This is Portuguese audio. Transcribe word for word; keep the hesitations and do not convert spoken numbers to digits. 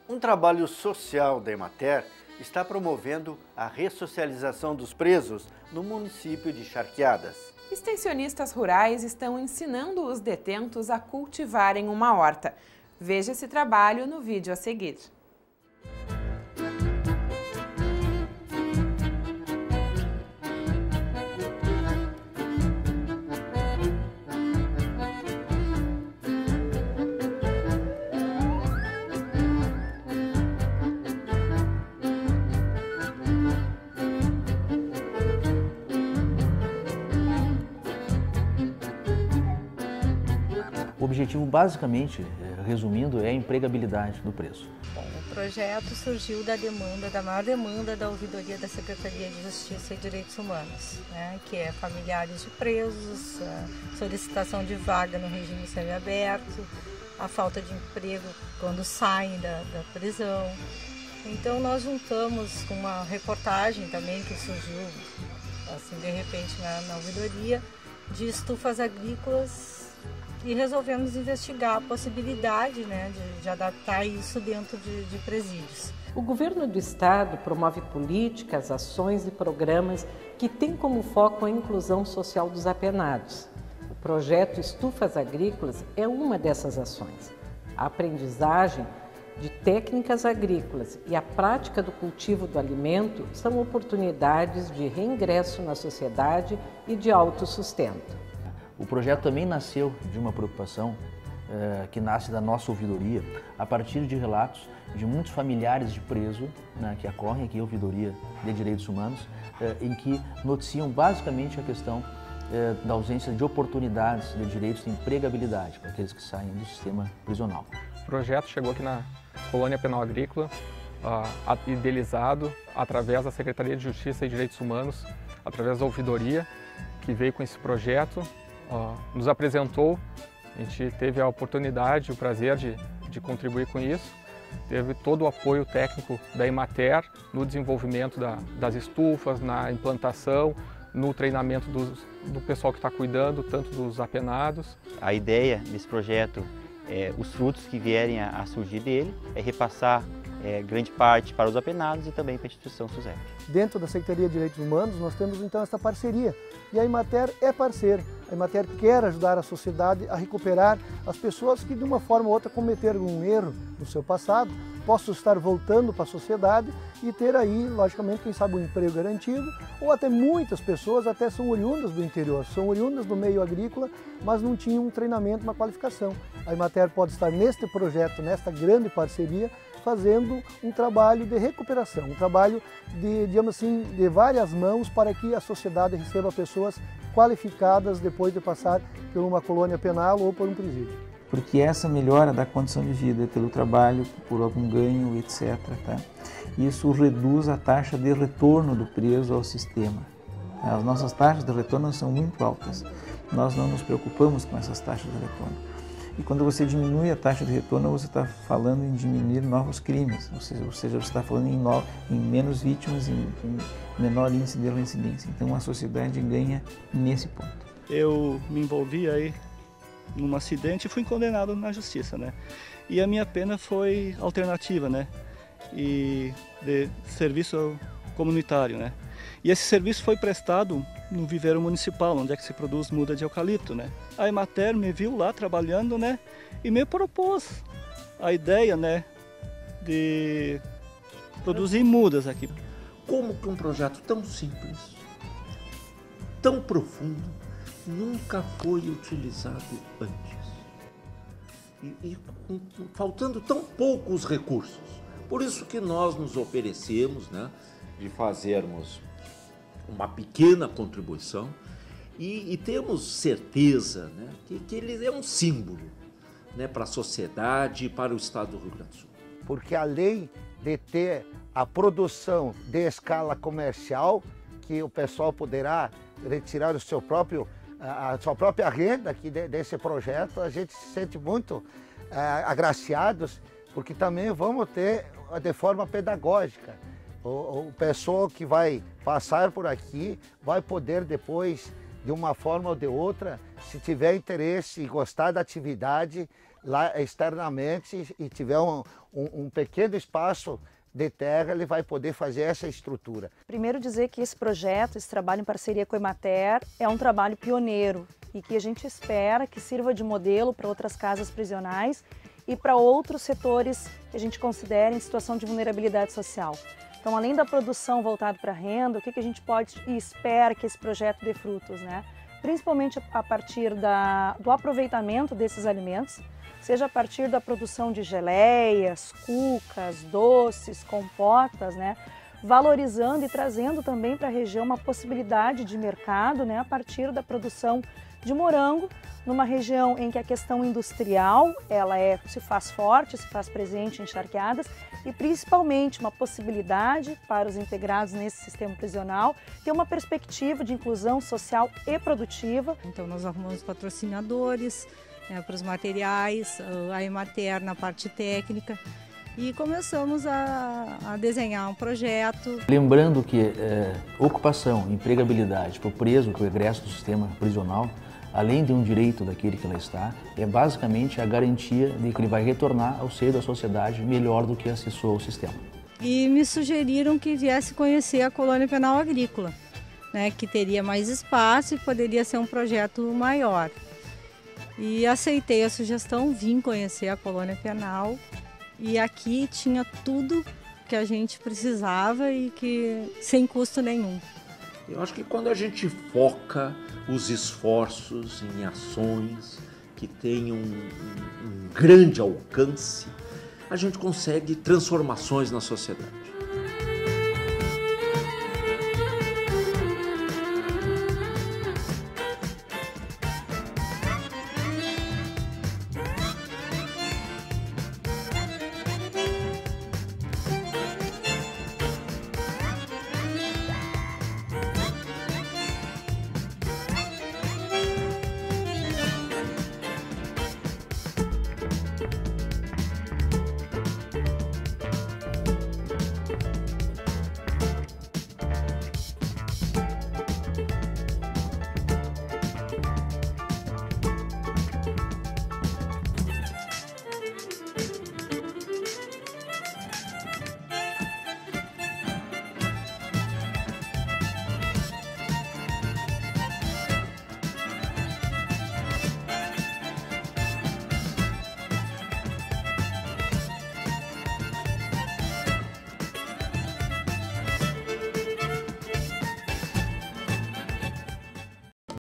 Um trabalho social da Emater está promovendo a ressocialização dos presos no município de Charqueadas. Extensionistas rurais estão ensinando os detentos a cultivarem uma horta. Veja esse trabalho no vídeo a seguir. O objetivo, basicamente, resumindo, é a empregabilidade do preso. Bom, o projeto surgiu da demanda, da maior demanda da ouvidoria da Secretaria de Justiça e Direitos Humanos, né, que é familiares de presos, a solicitação de vaga no regime semiaberto, a falta de emprego quando saem da, da prisão. Então nós juntamos com uma reportagem também que surgiu assim de repente na, na ouvidoria de estufas agrícolas e resolvemos investigar a possibilidade, né, de, de adaptar isso dentro de, de presídios. O governo do estado promove políticas, ações e programas que têm como foco a inclusão social dos apenados. O projeto Estufas Agrícolas é uma dessas ações. A aprendizagem de técnicas agrícolas e a prática do cultivo do alimento são oportunidades de reingresso na sociedade e de autossustento. O projeto também nasceu de uma preocupação eh, que nasce da nossa ouvidoria, a partir de relatos de muitos familiares de preso, né, que acorrem aqui à ouvidoria de direitos humanos, eh, em que noticiam basicamente a questão eh, da ausência de oportunidades de direitos de empregabilidade para aqueles que saem do sistema prisional. O projeto chegou aqui na Colônia Penal Agrícola, uh, idealizado através da Secretaria de Justiça e Direitos Humanos, através da ouvidoria, que veio com esse projeto. Uh, nos apresentou, a gente teve a oportunidade, o prazer de, de contribuir com isso, teve todo o apoio técnico da Emater no desenvolvimento da, das estufas, na implantação, no treinamento dos, do pessoal que está cuidando, tanto dos apenados. A ideia desse projeto, é, os frutos que vierem a, a surgir dele, é repassar é, grande parte para os apenados e também para a instituição SUSEP. Dentro da Secretaria de Direitos Humanos nós temos então essa parceria e a Emater é parceira. A Emater quer ajudar a sociedade a recuperar as pessoas que de uma forma ou outra cometeram um erro no seu passado, possam estar voltando para a sociedade e ter aí, logicamente, quem sabe um emprego garantido, ou até muitas pessoas até são oriundas do interior, são oriundas do meio agrícola, mas não tinham um treinamento, uma qualificação. A Emater pode estar neste projeto, nesta grande parceria, fazendo um trabalho de recuperação, um trabalho de, digamos assim, de várias mãos para que a sociedade receba pessoas qualificadas depois de passar por uma colônia penal ou por um presídio. Porque essa melhora da condição de vida pelo trabalho, por algum ganho, etcétera, tá? Isso reduz a taxa de retorno do preso ao sistema. As nossas taxas de retorno são muito altas. Nós não nos preocupamos com essas taxas de retorno. E quando você diminui a taxa de retorno, você está falando em diminuir novos crimes, ou seja, ou seja você está falando em, no, em menos vítimas, em, em menor índice de reincidência. Então a sociedade ganha nesse ponto. Eu me envolvi aí num acidente e fui condenado na justiça, né? E a minha pena foi alternativa, né? E de serviço comunitário, né? E esse serviço foi prestado no viveiro municipal, onde é que se produz muda de eucalipto, né? A Emater me viu lá trabalhando, né? E me propôs a ideia, né? De produzir mudas aqui. Como que um projeto tão simples, tão profundo, nunca foi utilizado antes? E, e com, faltando tão poucos recursos. Por isso que nós nos oferecemos, né? De fazermos uma pequena contribuição e, e temos certeza, né, que, que ele é um símbolo, né, para a sociedade e para o estado do Rio Grande do Sul. Porque além de ter a produção de escala comercial, que o pessoal poderá retirar o seu próprio, a sua própria renda aqui desse projeto, a gente se sente muito é, agraciados, porque também vamos ter de forma pedagógica. O, o pessoal que vai passar por aqui vai poder depois, de uma forma ou de outra, se tiver interesse e gostar da atividade, lá externamente e tiver um, um, um pequeno espaço de terra, ele vai poder fazer essa estrutura. Primeiro dizer que esse projeto, esse trabalho em parceria com a Emater, é um trabalho pioneiro e que a gente espera que sirva de modelo para outras casas prisionais e para outros setores que a gente considera em situação de vulnerabilidade social. Então, além da produção voltada para a renda, o que, que a gente pode e espera que esse projeto dê frutos, né? Principalmente a partir da, do aproveitamento desses alimentos, seja a partir da produção de geleias, cucas, doces, compotas, né? Valorizando e trazendo também para a região uma possibilidade de mercado, né? A partir da produção de morango, numa região em que a questão industrial ela é, se faz forte, se faz presente em charqueadas, e principalmente uma possibilidade para os integrados nesse sistema prisional ter uma perspectiva de inclusão social e produtiva. Então nós arrumamos patrocinadores, né, para os materiais, a Emater na parte técnica, e começamos a, a desenhar um projeto. Lembrando que é, ocupação, empregabilidade para o preso, para o egresso do sistema prisional, além de um direito daquele que lá está, é basicamente a garantia de que ele vai retornar ao seio da sociedade melhor do que acessou o sistema. E me sugeriram que viesse conhecer a Colônia Penal Agrícola, né, que teria mais espaço e poderia ser um projeto maior. E aceitei a sugestão, vim conhecer a Colônia Penal e aqui tinha tudo que a gente precisava e que sem custo nenhum. Eu acho que quando a gente foca os esforços em ações que tenham um, um, um grande alcance, a gente consegue transformações na sociedade.